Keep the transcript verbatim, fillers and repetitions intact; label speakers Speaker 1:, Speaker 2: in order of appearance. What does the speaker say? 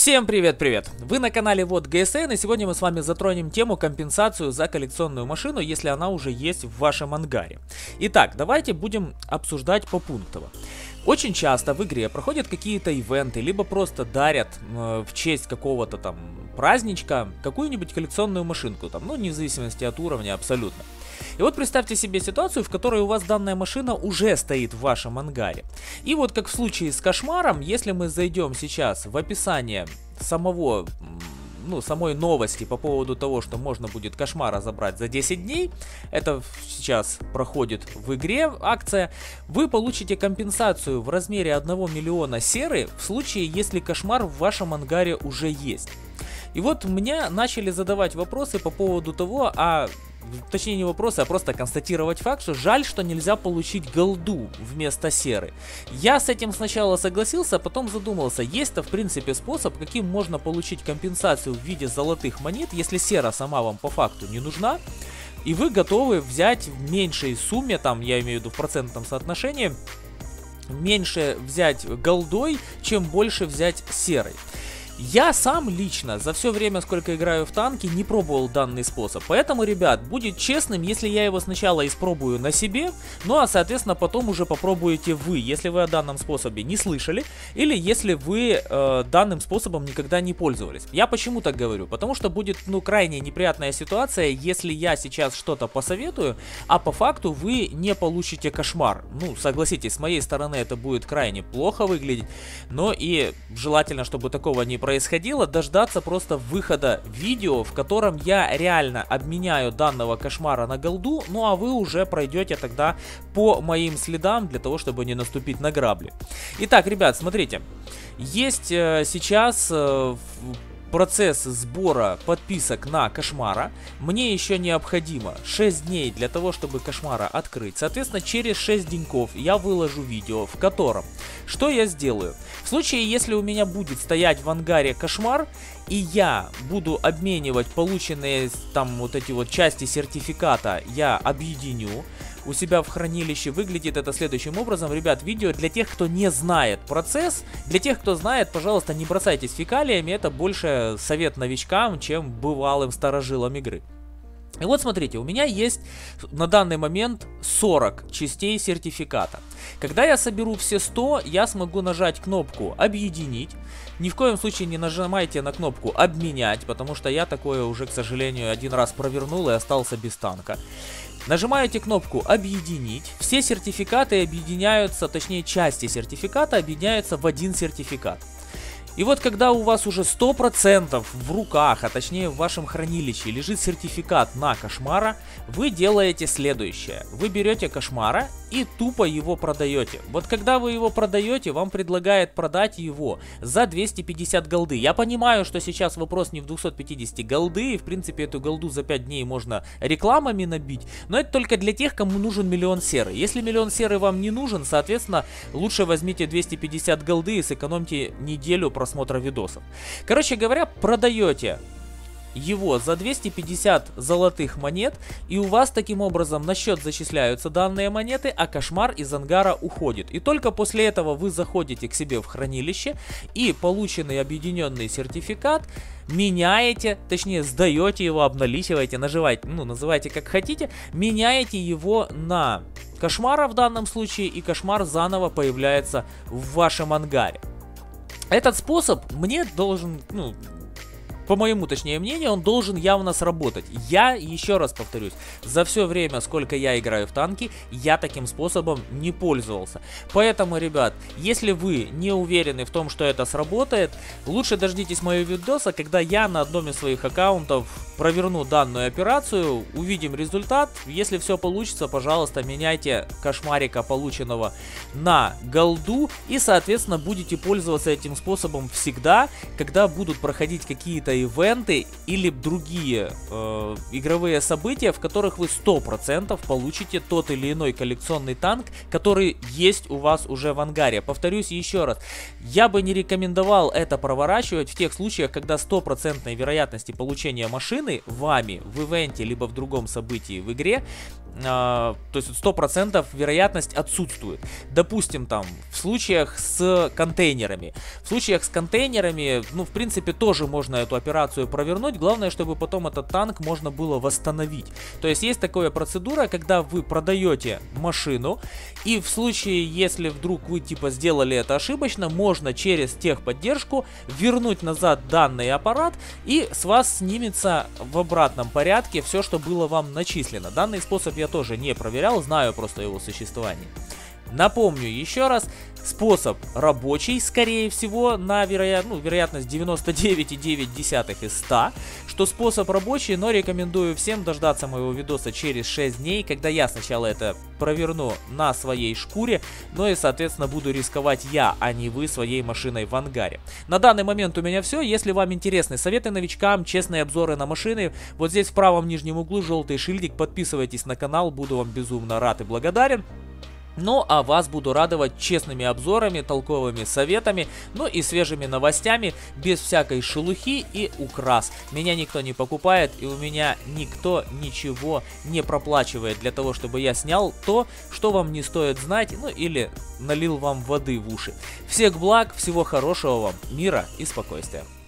Speaker 1: Всем привет-привет! Вы на канале Вот ГСН, и сегодня мы с вами затронем тему компенсацию за коллекционную машину, если она уже есть в вашем ангаре. Итак, давайте будем обсуждать попунктово. Очень часто в игре проходят какие-то ивенты, либо просто дарят э, в честь какого-то там праздничка какую-нибудь коллекционную машинку, там, ну, не в зависимости от уровня абсолютно. И вот представьте себе ситуацию, в которой у вас данная машина уже стоит в вашем ангаре. И вот как в случае с кошмаром, если мы зайдем сейчас в описание самого, ну, самой новости по поводу того, что можно будет кошмара забрать за десять дней, это сейчас проходит в игре акция, вы получите компенсацию в размере одного миллиона серы в случае, если кошмар в вашем ангаре уже есть. И вот мне начали задавать вопросы по поводу того, а... Точнее не вопросы, а просто констатировать факт, что жаль, что нельзя получить голду вместо серы. Я с этим сначала согласился, а потом задумался, есть-то в принципе способ, каким можно получить компенсацию в виде золотых монет, если сера сама вам по факту не нужна, и вы готовы взять в меньшей сумме, там я имею в виду в процентном соотношении, меньше взять голдой, чем больше взять серой. Я сам лично за все время, сколько играю в танки, не пробовал данный способ. Поэтому, ребят, будет честным, если я его сначала испробую на себе, ну а соответственно потом уже попробуете вы, если вы о данном способе не слышали, или если вы э, данным способом никогда не пользовались. Я почему так говорю? Потому что будет, ну, крайне неприятная ситуация, если я сейчас что-то посоветую, а по факту вы не получите кошмар. Ну, согласитесь, с моей стороны это будет крайне плохо выглядеть, но и желательно, чтобы такого не происходило, дождаться просто выхода видео, в котором я реально обменяю данного кошмара на голду, ну а вы уже пройдете тогда по моим следам для того, чтобы не наступить на грабли. Итак, ребят, смотрите, есть э, сейчас э, процесс сбора подписок на кошмара. Мне еще необходимо шесть дней для того, чтобы кошмара открыть. Соответственно, через шесть деньков я выложу видео, в котором что я сделаю. В случае, если у меня будет стоять в ангаре кошмар, и я буду обменивать полученные там вот эти вот части сертификата, я объединю у себя в хранилище. Выглядит это следующим образом. Ребят, видео для тех, кто не знает процесс. Для тех, кто знает, пожалуйста, не бросайтесь фекалиями. Это больше совет новичкам, чем бывалым старожилам игры. И вот смотрите, у меня есть на данный момент сорок частей сертификата. Когда я соберу все сто, я смогу нажать кнопку «Объединить». Ни в коем случае не нажимайте на кнопку «Обменять», потому что я такое уже, к сожалению, один раз провернул и остался без танка. Нажимаете кнопку «Объединить». Все сертификаты объединяются, точнее части сертификата объединяются в один сертификат. И вот когда у вас уже сто процентов в руках, а точнее в вашем хранилище лежит сертификат на кошмара, вы делаете следующее. Вы берете кошмара и тупо его продаете. Вот когда вы его продаете, вам предлагают продать его за двести пятьдесят голды. Я понимаю, что сейчас вопрос не в двухстах пятидесяти голды, и в принципе эту голду за пять дней можно рекламами набить, но это только для тех, кому нужен миллион серы. Если миллион серы вам не нужен, соответственно, лучше возьмите двести пятьдесят голды и сэкономьте неделю просмотра видосов. Короче говоря, продаете его за двести пятьдесят золотых монет, и у вас таким образом на счет зачисляются данные монеты, а кошмар из ангара уходит. И только после этого вы заходите к себе в хранилище и полученный объединенный сертификат меняете, точнее сдаете его, обналичиваете, наживаете, ну называйте как хотите, меняете его на кошмара в данном случае, и кошмар заново появляется в вашем ангаре. Этот способ мне должен, ну, по моему, точнее, мнению, он должен явно сработать. Я, еще раз повторюсь, за все время, сколько я играю в танки, я таким способом не пользовался. Поэтому, ребят, если вы не уверены в том, что это сработает, лучше дождитесь моего видоса, когда я на одном из своих аккаунтов проверну данную операцию, увидим результат. Если все получится, пожалуйста, меняйте кошмарика, полученного на голду, и, соответственно, будете пользоваться этим способом всегда, когда будут проходить какие-то ивенты или другие э, игровые события, в которых вы сто процентов получите тот или иной коллекционный танк, который есть у вас уже в ангаре. Повторюсь еще раз, я бы не рекомендовал это проворачивать в тех случаях, когда стопроцентной вероятности получения машины вами в ивенте либо в другом событии в игре то есть сто процентов вероятность отсутствует. Допустим, там, в случаях с контейнерами. В случаях с контейнерами, ну, в принципе, тоже можно эту операцию провернуть. Главное, чтобы потом этот танк можно было восстановить. То есть есть такая процедура, когда вы продаете машину, и в случае, если вдруг вы, типа, сделали это ошибочно, можно через техподдержку вернуть назад данный аппарат, и с вас снимется в обратном порядке все, что было вам начислено. Данный способ я тоже не проверял, знаю просто его существование. Напомню еще раз, способ рабочий, скорее всего, на вероя... ну, вероятность девяносто девять и девять десятых из ста, что способ рабочий, но рекомендую всем дождаться моего видоса через шесть дней, когда я сначала это проверну на своей шкуре, но и, соответственно, буду рисковать я, а не вы своей машиной в ангаре. На данный момент у меня все. Если вам интересны советы новичкам, честные обзоры на машины, вот здесь в правом нижнем углу желтый шильдик, подписывайтесь на канал, буду вам безумно рад и благодарен. Ну, а вас буду радовать честными обзорами, толковыми советами, ну и свежими новостями, без всякой шелухи и украс. Меня никто не покупает, и у меня никто ничего не проплачивает для того, чтобы я снял то, что вам не стоит знать, ну или налил вам воды в уши. Всех благ, всего хорошего вам, мира и спокойствия.